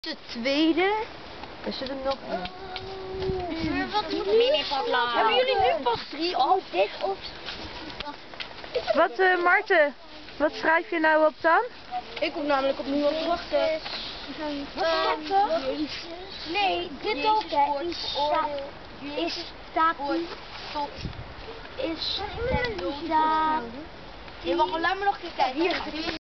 De tweede. Er zit er nog in. Hebben jullie nu pas 3 of dit of... Wat, Marten, wat schrijf je nou op dan? Ik hoef namelijk op niemand te wachten. Nee, dit ook hè. Is staat is. Je mag alleen maar nog een keer kijken. Hier.